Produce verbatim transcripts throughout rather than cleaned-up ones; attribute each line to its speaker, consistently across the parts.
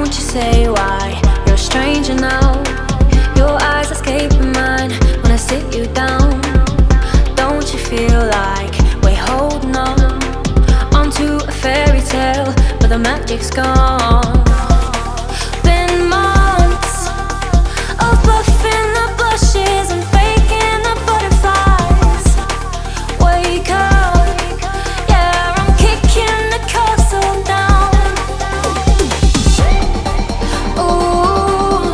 Speaker 1: Don't you say why you're a stranger now. Your eyes escape mine when I sit you down. Don't you feel like we're holding on onto a fairy tale, but the magic's gone? Been months of buffing the bushes and faking the butterflies. Wake up, yeah, I'm kicking the castle down. Ooh,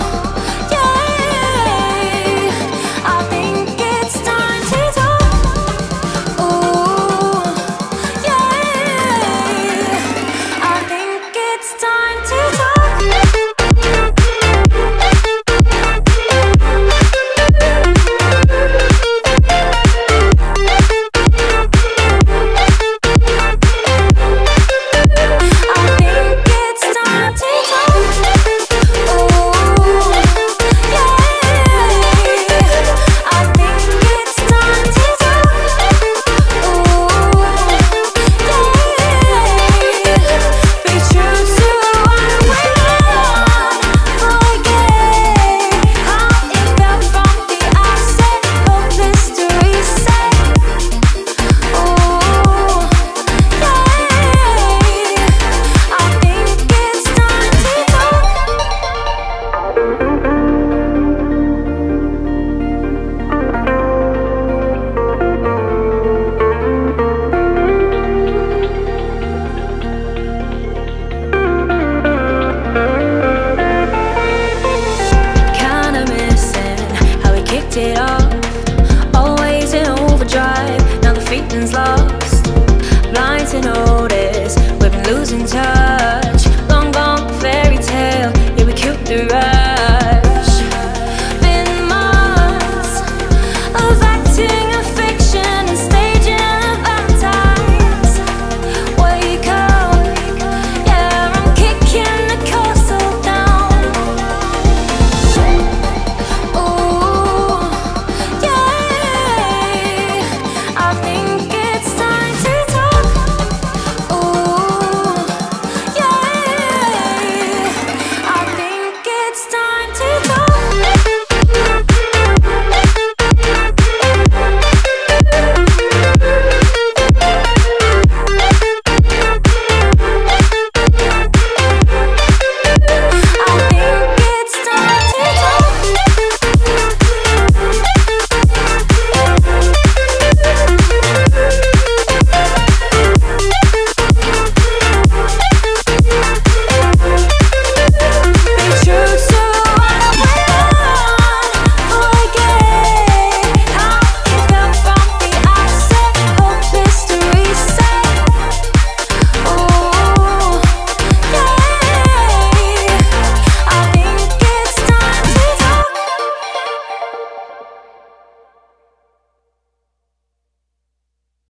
Speaker 1: yeah, I think it's time to talk. Ooh, yeah, I think it's time to talk.